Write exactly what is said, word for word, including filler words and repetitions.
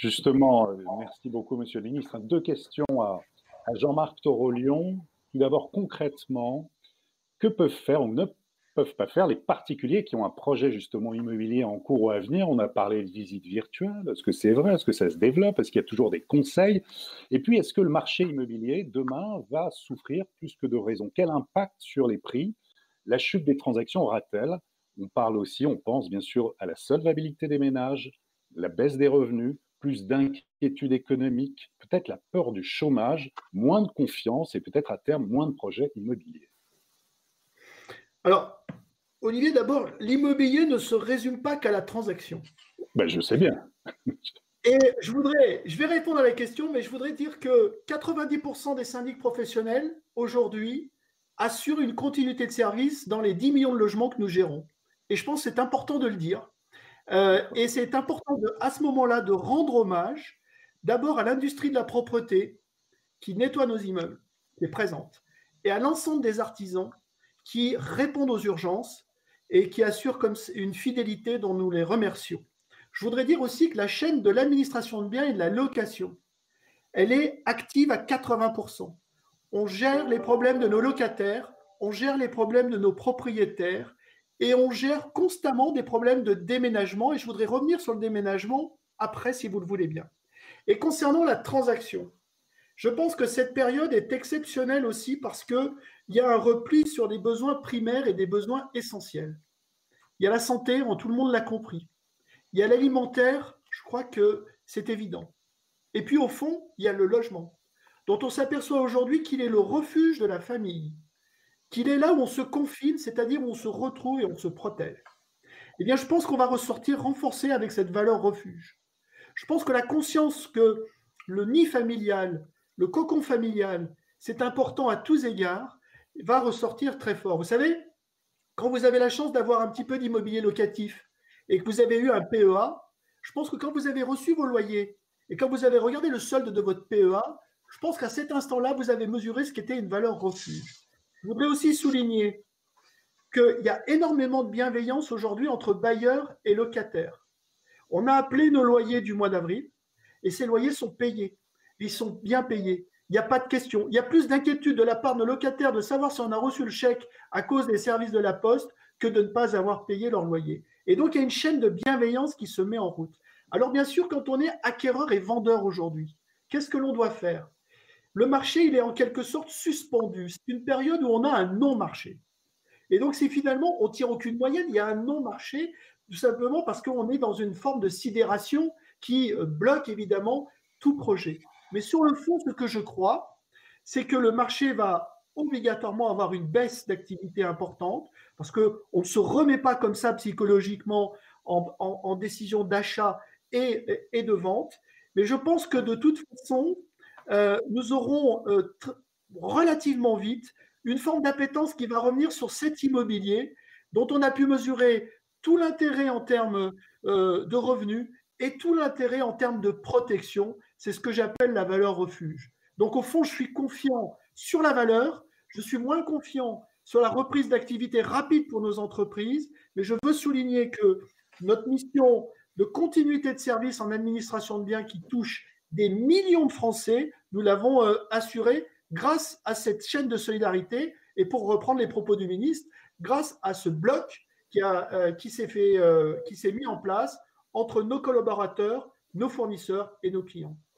Justement, euh, merci beaucoup, Monsieur le Ministre. Deux questions à, à Jean-Marc Torolion. Tout d'abord, concrètement, que peuvent faire ou ne peuvent pas faire les particuliers qui ont un projet justement immobilier en cours ou à venir? On a parlé de visites virtuelles. Est-ce que c'est vrai? Est-ce que ça se développe? Est-ce qu'il y a toujours des conseils? Et puis, est-ce que le marché immobilier, demain, va souffrir plus que de raison? Quel impact sur les prix la chute des transactions aura-t-elle? On parle aussi, on pense bien sûr à la solvabilité des ménages, la baisse des revenus, plus d'inquiétude économique, peut-être la peur du chômage, moins de confiance et peut-être à terme moins de projets immobiliers. Alors, Olivier, d'abord, l'immobilier ne se résume pas qu'à la transaction. Ben, je sais bien. Et je voudrais, je vais répondre à la question, mais je voudrais dire que quatre-vingt-dix pour cent des syndics professionnels, aujourd'hui, assurent une continuité de service dans les dix millions de logements que nous gérons. Et je pense que c'est important de le dire. Euh, et c'est important de, à ce moment-là de rendre hommage d'abord à l'industrie de la propreté qui nettoie nos immeubles, qui est présente, et à l'ensemble des artisans qui répondent aux urgences et qui assurent comme une fidélité dont nous les remercions. Je voudrais dire aussi que la chaîne de l'administration de biens et de la location, elle est active à quatre-vingts pour cent. On gère les problèmes de nos locataires, on gère les problèmes de nos propriétaires et on gère constamment des problèmes de déménagement. Et je voudrais revenir sur le déménagement après, si vous le voulez bien. Et concernant la transaction, je pense que cette période est exceptionnelle aussi parce qu'il y a un repli sur des besoins primaires et des besoins essentiels. Il y a la santé, tout le monde l'a compris. Il y a l'alimentaire, je crois que c'est évident. Et puis au fond, il y a le logement, dont on s'aperçoit aujourd'hui qu'il est le refuge de la famille, qu'il est là où on se confine, c'est-à-dire où on se retrouve et on se protège. Eh bien, je pense qu'on va ressortir renforcé avec cette valeur refuge. Je pense que la conscience que le nid familial, le cocon familial, c'est important à tous égards, va ressortir très fort. Vous savez, quand vous avez la chance d'avoir un petit peu d'immobilier locatif et que vous avez eu un P E A, je pense que quand vous avez reçu vos loyers et quand vous avez regardé le solde de votre P E A, je pense qu'à cet instant-là, vous avez mesuré ce qu'était une valeur refuge. Je voudrais aussi souligner qu'il y a énormément de bienveillance aujourd'hui entre bailleurs et locataires. On a appelé nos loyers du mois d'avril et ces loyers sont payés. Ils sont bien payés. Il n'y a pas de question. Il y a plus d'inquiétude de la part de nos locataires de savoir si on a reçu le chèque à cause des services de la Poste que de ne pas avoir payé leur loyer. Et donc, il y a une chaîne de bienveillance qui se met en route. Alors, bien sûr, quand on est acquéreur et vendeur aujourd'hui, qu'est-ce que l'on doit faire? Le marché, il est en quelque sorte suspendu. C'est une période où on a un non-marché. Et donc, si finalement on ne tire aucune moyenne, il y a un non-marché, tout simplement parce qu'on est dans une forme de sidération qui bloque évidemment tout projet. Mais sur le fond, ce que je crois, c'est que le marché va obligatoirement avoir une baisse d'activité importante parce qu'on ne se remet pas comme ça psychologiquement en, en, en décision d'achat et, et de vente. Mais je pense que de toute façon, euh, nous aurons euh, relativement vite une forme d'appétence qui va revenir sur cet immobilier dont on a pu mesurer tout l'intérêt en termes euh, de revenus et tout l'intérêt en termes de protection. C'est ce que j'appelle la valeur refuge. Donc au fond, je suis confiant sur la valeur, je suis moins confiant sur la reprise d'activité rapide pour nos entreprises, mais je veux souligner que notre mission de continuité de service en administration de biens qui touche des millions de Français, nous l'avons euh, assurée grâce à cette chaîne de solidarité et pour reprendre les propos du ministre, grâce à ce bloc qui, a, euh, qui s'est fait, euh, qui s'est mis en place entre nos collaborateurs, nos fournisseurs et nos clients.